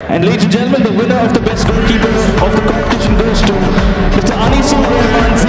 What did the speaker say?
And ladies and gentlemen, the winner of the best goalkeeper of the competition goes to Mr. Anisur, Rahman, Zico.